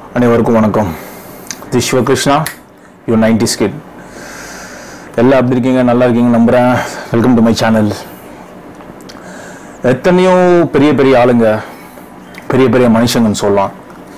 அனைவருக்கும் வணக்கம். This Sivakrishna, your 90s kid. எல்லாம் எப்படி இருக்கீங்க? நல்லா இருக்கீங்க நம்புகிறேன். Welcome to my channel. எத்தனையோ பெரிய பெரிய ஆளுங்க, பெரிய பெரிய மனுஷங்கன்னு சொல்லலாம்,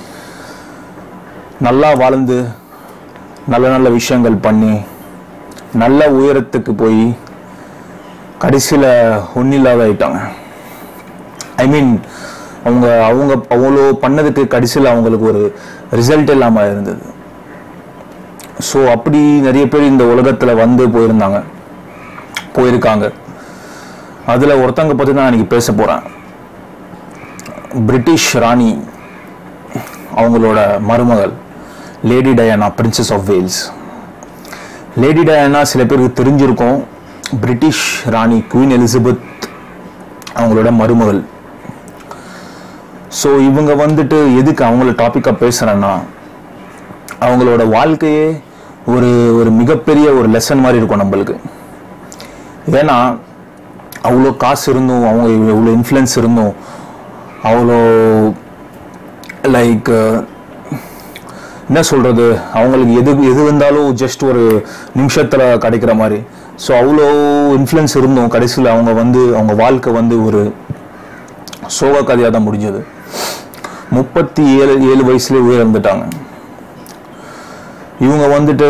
நல்லா வாழ்ந்து நல்ல நல்ல விஷயங்கள் பண்ணி நல்ல உயரத்துக்கு போய் கடைசியில் ஒன்றில்லாத ஆயிட்டாங்க. ஐ மீன் அவங்க அவ்வளோ பண்ணதுக்கு கடைசியில் அவங்களுக்கு ஒரு ரிசல்ட் இல்லாமல் இருந்தது. ஸோ அப்படி நிறைய பேர் இந்த உலகத்தில் வந்து போயிருக்காங்க. அதில் ஒருத்தங்க பற்றி தான் இன்னைக்கு பேச போகிறேன். பிரிட்டிஷ் ராணி, அவங்களோட மருமகள் lady Diana, princess of Wales. Lady Diana சில பேருக்கு தெரிஞ்சிருக்கும். பிரிட்டிஷ் ராணி குவீன் எலிசபெத் அவங்களோட மருமகள். ஸோ இவங்க வந்துட்டு எதுக்கு அவங்கள டாப்பிக்காக பேசுகிறேன்னா, அவங்களோட வாழ்க்கையே ஒரு மிகப்பெரிய ஒரு லெசன் மாதிரி இருக்கும் நம்மளுக்கு. ஏன்னா அவ்வளோ காசு இருந்தும், அவங்க எவ்வளோ இன்ஃப்ளூயன்ஸ் இருந்தும், அவ்வளோ லைக் என்ன சொல்கிறது, அவங்களுக்கு எது வந்தாலும் ஜஸ்ட் ஒரு நிமிஷத்தில் கிடைக்கிற மாதிரி. ஸோ அவ்வளோ இன்ஃப்ளூயன்ஸ் இருந்தும் கடைசியில் அவங்க வாழ்க்கை ஒரு சோக கதையாக தான் முடிஞ்சது. 37 வயசுலேயே உயிரிழந்துட்டாங்க. இவங்க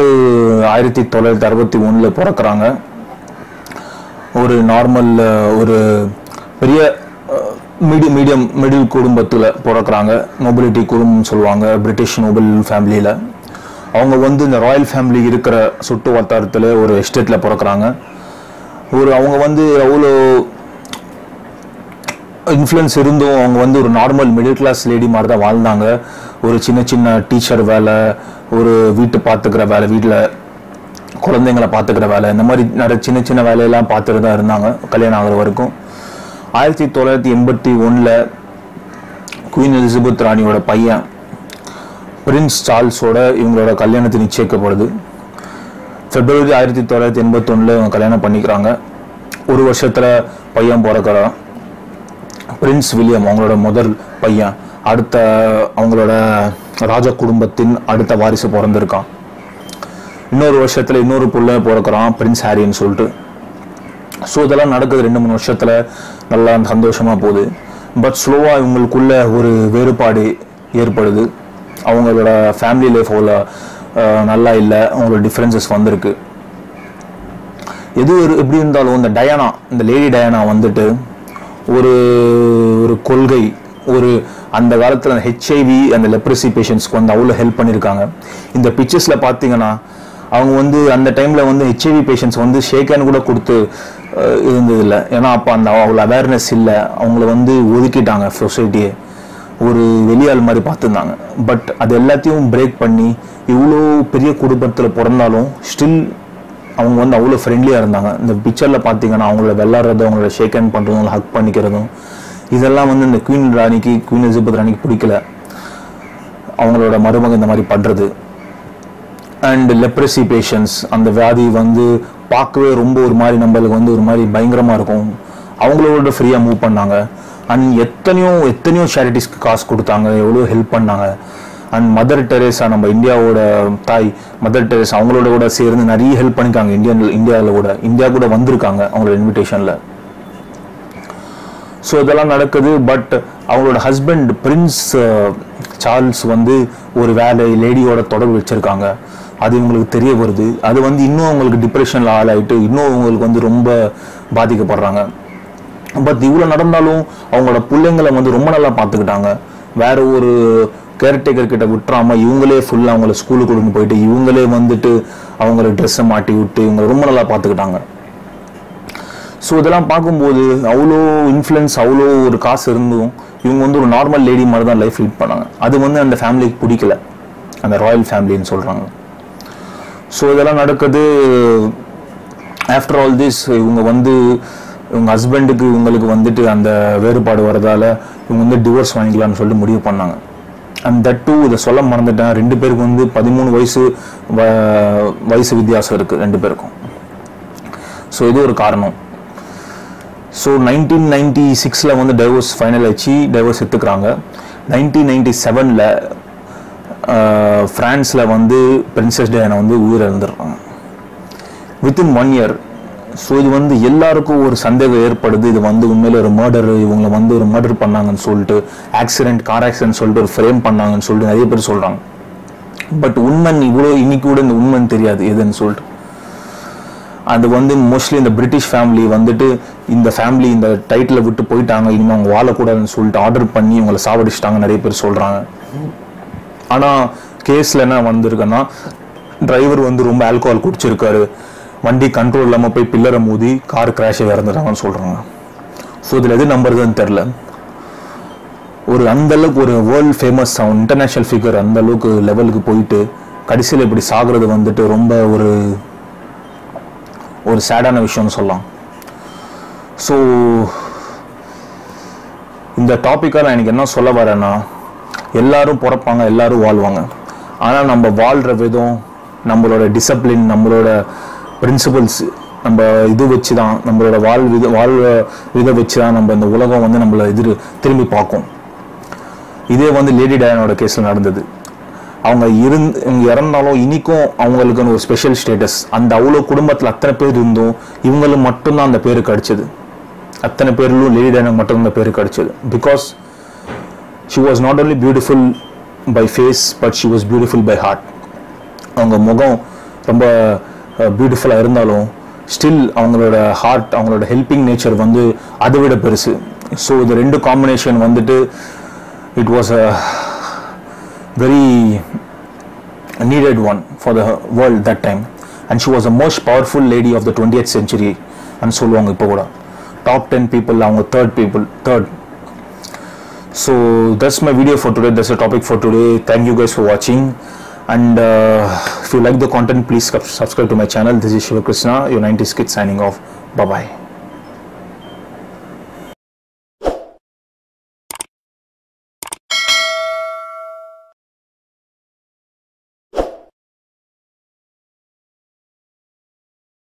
1961 பிறக்கிறாங்க. ஒரு நார்மல் ஒரு பெரிய மிடில் குடும்பத்தில் பிறக்கிறாங்க. நோபிலிட்டி குடும்பம் சொல்லுவாங்க, பிரிட்டிஷ் நோபல் ஃபேமிலியில். அவங்க இந்த ராயல் ஃபேமிலி இருக்கிற சுட்டு வட்டாரத்தில் ஒரு எஸ்டேட்டில் பிறக்கிறாங்க. அவங்க அவ்வளோ இன்ஃப்ளூயன்ஸ் இருந்தும் அவங்க ஒரு நார்மல் மிடில் கிளாஸ் லேடி மாதிரி தான் வாழ்ந்தாங்க. ஒரு சின்ன சின்ன டீச்சர் வேலை, ஒரு வீட்டு பார்த்துக்கிற வேலை, வீட்டில் குழந்தைங்களை பார்த்துக்கிற வேலை, இந்த மாதிரி நிறைய சின்ன சின்ன வேலையெல்லாம் பார்த்துட்டு தான் இருந்தாங்க கல்யாணம் ஆகிற வரைக்கும். 1981 குவீன் எலிசபெத் ராணியோட பையன் பிரின்ஸ் சார்ல்ஸோட இவங்களோட கல்யாணத்தை நிச்சயிக்கப்படுது. February 1981 இவங்க கல்யாணம் பண்ணிக்கிறாங்க. ஒரு வருஷத்தில் பையன் பிறக்கிறான். பிரின்ஸ் வில்லியம் அவங்களோட முதல் பையன். அடுத்த அவங்களோட ராஜ குடும்பத்தின் அடுத்த வாரிசு பிறந்திருக்கான். இன்னொரு வருஷத்தில் இன்னொரு புள்ள பிறக்கிறான், பிரின்ஸ் ஹாரின்னு சொல்லிட்டு. ஸோ இதெல்லாம் நடக்குது. 2-3 வருஷத்தில் நல்லா சந்தோஷமாக போகுது. பட் ஸ்லோவாக இவங்களுக்குள்ள ஒரு வேறுபாடு ஏற்படுது. அவங்களோட ஃபேமிலி லைஃப் அவ்வளோ நல்லா இல்லை, அவங்களோட டிஃப்ரென்சஸ் வந்திருக்கு. எப்படி இருந்தாலும் இந்த லேடி டயானா ஒரு கொள்கை, அந்த காலத்தில் HIV அந்த லெப்ரசி பேஷண்ட்ஸ்க்கு அவ்வளோ ஹெல்ப் பண்ணியிருக்காங்க. இந்த பிக்சர்ஸில் பார்த்தீங்கன்னா அவங்க அந்த டைமில் HIV பேஷண்ட்ஸ் ஷேக் ஹேண்ட் கூட கொடுத்து இருந்ததில்லை. ஏன்னா அப்போ அவ்வளோ அவேர்னஸ் இல்லை. அவங்கள ஒதுக்கிட்டாங்க சொசைட்டியே, ஒரு வெளியாள் மாதிரி பார்த்துருந்தாங்க. பட் அது எல்லாத்தையும் பிரேக் பண்ணி இவ்வளோ பெரிய குடும்பத்தில் பிறந்தாலும் ஸ்டில் அவங்க அவ்வளோ ஃப்ரெண்ட்லியாக இருந்தாங்க. இந்த பிக்சரில் பார்த்தீங்கன்னா அவங்கள விளாட்றதும், அவங்களோட ஷேக் ஹேண்ட் பண்ணுறதும், அவங்கள ஹக் பண்ணிக்கிறதும், இதெல்லாம் இந்த குவீன் எலிசபெத் ராணிக்கு பிடிக்கல. அவங்களோட மருமகன் இந்த மாதிரி பண்ணுறது. அண்ட் லெப்ரசி பேஷண்ட்ஸ், அந்த வியாதி பார்க்கவே ரொம்ப ஒரு மாதிரி நம்மளுக்கு ஒரு மாதிரி பயங்கரமாக இருக்கும். அவங்களோட ஃப்ரீயாக மூவ் பண்ணாங்க. அண்ட் எத்தனையோ சேரிட்டிஸ்க்கு காசு கொடுத்தாங்க, எவ்வளோ ஹெல்ப் பண்ணாங்க. அண்ட் மதர் டெரேசா, நம்ம இந்தியாவோட தாய் மதர் டெரேசா, அவங்களோட கூட சேர்ந்து நிறைய ஹெல்ப் பண்ணிக்காங்க. இந்தியா கூட வந்திருக்காங்க அவங்களோட இன்விடேஷனில். ஸோ இதெல்லாம் நடக்குது. பட் அவங்களோட ஹஸ்பண்ட் பிரின்ஸ் சார்ல்ஸ் ஒரு லேடியோட தொடர்பு வச்சுருக்காங்க. அது இவங்களுக்கு தெரிய வருது. அது இன்னும் அவங்களுக்கு டிப்ரெஷனில் ஆளாயிட்டு இன்னும் அவங்களுக்கு ரொம்ப பாதிக்கப்படுறாங்க. பட் இவ்வளோ நடந்தாலும் அவங்களோட பிள்ளைங்களை ரொம்ப நல்லா பார்த்துக்கிட்டாங்க. வேற ஒரு கேர்டேக்கர் கிட்ட விட்டுறாம இவங்களே ஃபுல்லாக அவங்கள ஸ்கூலுக்கு கொண்டு போயிட்டு இவங்களே அவங்கள ட்ரெஸ்ஸை மாட்டி விட்டு இவங்களை ரொம்ப நல்லா பார்த்துக்கிட்டாங்க. ஸோ இதெல்லாம் பார்க்கும்போது அவ்வளோ இன்ஃப்ளூயன்ஸ், அவ்வளோ ஒரு காசு இருந்தும் இவங்க ஒரு நார்மல் லேடி மாதிரி தான் லைஃப் லீட் பண்ணாங்க. அது அந்த ஃபேமிலிக்கு பிடிக்கல, அந்த ராயல் ஃபேமிலின்னு சொல்கிறாங்க. ஸோ இதெல்லாம் நடக்குது. ஆஃப்டர் ஆல் திஸ் இவங்க இவங்க ஹஸ்பண்டுக்கு இவங்களுக்கு அந்த வேறுபாடு வரதால இவங்க டிவோர்ஸ் வாங்கிக்கலாம்னு சொல்லிட்டு முடிவு பண்ணாங்க. அண்ட் தட் டூ, இதை சொல்ல மறந்துட்டேன், 2 பேருக்கு 13 வயசு வித்தியாசம் இருக்குது 2 பேருக்கும். ஸோ இது ஒரு காரணம். ஸோ 1996 டைவர்ஸ் ஃபைனல் ஆச்சு, டைவர்ஸ் எடுத்துக்கிறாங்க. 1997 ஃப்ரான்ஸில் வந்து பிரின்சஸ் டயானா வந்து உயிரிழந்துடுறாங்க வித்தின் 1 year. ஸோ இது வந்து எல்லாருக்கும் ஒரு சந்தேகம் ஏற்படுது, இது வந்து உண்மையில ஒரு மர்டர், இவங்களை வந்து ஒரு மர்டர் பண்ணாங்கன்னு சொல்லிட்டு, கார் ஆக்சிடென்ட் சொல்லிட்டு ஒரு ஃப்ரேம் பண்ணாங்கன்னு சொல்லிட்டு நிறைய பேர் சொல்கிறாங்க. பட் உண்மை இவ்வளோ இன்னைக்கு கூட இந்த உண்மைன்னு தெரியாது எதுன்னு சொல்லிட்டு. அது வந்து மோஸ்ட்லி இந்த பிரிட்டிஷ் ஃபேமிலி வந்துட்டு இந்த ஃபேமிலி இந்த டைட்டிலை விட்டு போயிட்டாங்க, இனிமேல் அவங்க வாழக்கூடாதுன்னு சொல்லிட்டு ஆர்டர் பண்ணி இவங்களை சாவடிச்சிட்டாங்க நிறைய பேர் சொல்கிறாங்க. ஆனால் கேஸில் என்ன வந்திருக்குன்னா, டிரைவர் வந்து ரொம்ப ஆல்கோஹால் குடிச்சிருக்காரு, வண்டி கண்ட்ரோல் இல்லாமல் போய் பில்லரை மோதி கார் கிராஷை இறந்துட்டாங்கன்னு சொல்கிறாங்க. ஸோ இதில் எது நம்புறதுன்னு தெரில. ஒரு அந்தளவுக்கு ஒரு வேர்ல்டு ஃபேமஸ் இன்டர்நேஷ்னல் ஃபிகர் அந்தளவுக்கு லெவலுக்கு போயிட்டு கடைசியில் இப்படி சாகிறது வந்துட்டு ரொம்ப ஒரு சேடான விஷயம்னு சொல்லலாம். ஸோ இந்த டாப்பிக்காக நான் எனக்கு என்ன சொல்ல வரேன்னா, எல்லாரும் பிறப்பாங்க, எல்லாரும் வாழ்வாங்க. ஆனால் நம்ம வாழ்கிற விதம், நம்மளோட டிசிப்ளின், நம்மளோட பிரின்சிபல்ஸ், நம்ம இது வச்சு தான், நம்மளோட விதை வச்சு தான் நம்ம இந்த உலகம் வந்து நம்மளை திரும்பி பார்க்கும். இதே வந்து லேடி டயானாவோட கேஸில் நடந்தது. அவங்க இறந்தாலும் இனிக்கும் அவங்களுக்குன்னு ஒரு ஸ்பெஷல் ஸ்டேட்டஸ். அந்த அவ்வளோ குடும்பத்தில் அத்தனை பேர் இருந்தும் இவங்களுக்கு மட்டும்தான் அந்த பேரு கிடைச்சது. அத்தனை பேர்லும் லேடி டயானா மட்டும் அந்த பேரு கிடைச்சது. Because she was not only beautiful by face, but she was beautiful by heart. அவங்க முகம் ரொம்ப பியூட்டிஃபுல்லாக இருந்தாலும் ஸ்டில் அவங்களோட ஹார்ட், அவங்களோட ஹெல்பிங் நேச்சர் வந்து அதை விட பெருசு. ஸோ இது ரெண்டு காம்பினேஷன் வந்துட்டு it was a very needed one for the world that time, and she was the most powerful lady of the 20th century and சொல்லுவாங்க இப்போ கூட top 10 people அவங்க third. So that's my video for today, that's the topic for today. Thank you guys for watching, and if you like the content, please subscribe to my channel. This is Shiva Krishna, your 90s kid, signing off. Bye bye.